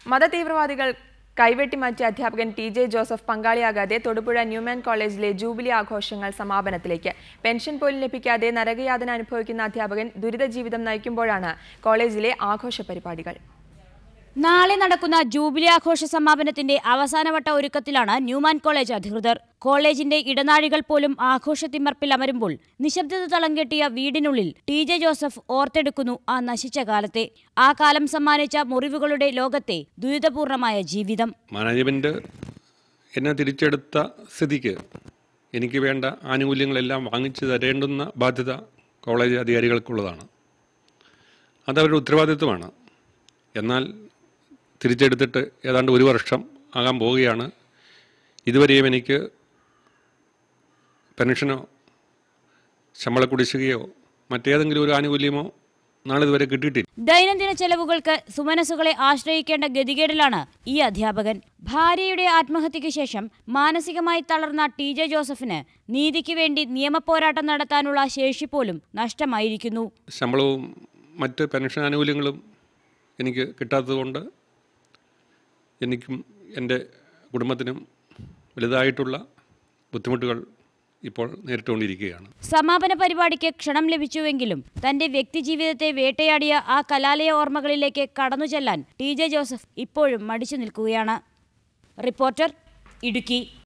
മതതീവ്രവാദികൾ കൈവെട്ടിമാറ്റിയ അധ്യാപകൻ T J. Joseph പങ്കാളിയാകാതെ തൊടുപുഴ ന്യൂമാൻ കോളേജിലെ ജൂബിലി ആഘോഷങ്ങൾ സമാപനത്തിലേക്ക്. പെൻഷൻ പോലും ലഭിക്കാതെ നരകയാതന അനുഭവിക്കുന്ന അധ്യാപകൻ ദുരിത ജീവിതം നയിക്കുമ്പോഴാണ് കോളേജിലെ ആഘോഷ പരിപാടികൾ. നാളെ നടക്കുന്ന ജൂബിലി ആഘോഷ സമാപനത്തിന്റെ അവസാനവട്ട ഒരുക്കത്തിലാണ് ന്യൂമാൻ കോളേജ് അധികൃതർ. കോളേജിന്റെ ഇടനാഴികൾ പോലും ആഘോഷത്തിമർപ്പിൽ അമരുമ്പോൾ നിശബ്ദത തളം കെട്ടിയ വീടിനുള്ളിൽ ടി.ജെ. ജോസഫ് ഓർത്തെടുക്കുന്നു ആ നശിച്ച കാലത്തെ. ആ കാലം സമ്മാനിച്ച മുറിവുകളുടെ ലോകത്തെ ദുരിതപൂർണമായ ജീവിതം. മാനേജ്മെന്റ് എന്നെ തിരിച്ചെടുത്ത സ്ഥിതിക്ക് എനിക്ക് വേണ്ട ആനുകൂല്യങ്ങളെല്ലാം വാങ്ങിച്ചു തരേണ്ടുന്ന ബാധ്യത കോളേജ് അധികാരികൾക്കുള്ളതാണ്. അതവരുടെ ഉത്തരവാദിത്വമാണ്. എന്നാൽ തിരിച്ചെടുത്തിട്ട് ഏതാണ്ട് 1 വർഷം ആകാൻ പോവുകയാണ്. ഇതുവരെയും എനിക്ക് പെൻഷനോ ശമ്പള കുടിശ്ശികയോ മറ്റേതെങ്കിലും ഒരു ആനുകൂല്യമോ നാളിതുവരെ കിട്ടിയിട്ടില്ല. ദൈനംദിന ചെലവുകൾക്ക് സുമനസുകളെ ആശ്രയിക്കേണ്ട ഗതികേടിലാണ് ഈ അധ്യാപകൻ. ഭാര്യയുടെ ആത്മഹത്യയ്ക്ക് ശേഷം മാനസികമായി തളർന്ന ടി.ജെ. ജോസഫിന് നീതിക്ക് വേണ്ടി നിയമപോരാട്ടം നടത്താനുള്ള ശേഷി പോലും നഷ്ടമായിരിക്കുന്നു. ശമ്പളവും മറ്റ് പെൻഷൻ ആനുകൂല്യങ്ങളും എനിക്ക് കിട്ടാത്തതുകൊണ്ട് എനിക്കും എൻ്റെ കുടുംബത്തിനും വലുതായിട്ടുള്ള ബുദ്ധിമുട്ടുകൾ ഇപ്പോൾ നേരിട്ടുകൊണ്ടിരിക്കുകയാണ്. സമാപന പരിപാടിക്ക് ക്ഷണം ലഭിച്ചുവെങ്കിലും തന്റെ വ്യക്തിജീവിതത്തെ വേട്ടയാടിയ ആ കലാലയ ഓർമ്മകളിലേക്ക് കടന്നു ചെല്ലാൻ ടി.ജെ. ജോസഫ് ഇപ്പോഴും മടിച്ചു നിൽക്കുകയാണ്. റിപ്പോർട്ടർ, ഇടുക്കി.